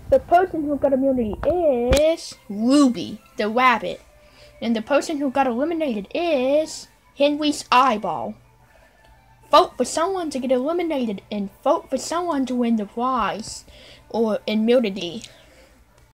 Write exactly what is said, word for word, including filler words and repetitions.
The person who got immunity is Ruby, the rabbit. And the person who got eliminated is Henry's eyeball. Vote for someone to get eliminated and vote for someone to win the prize or immunity.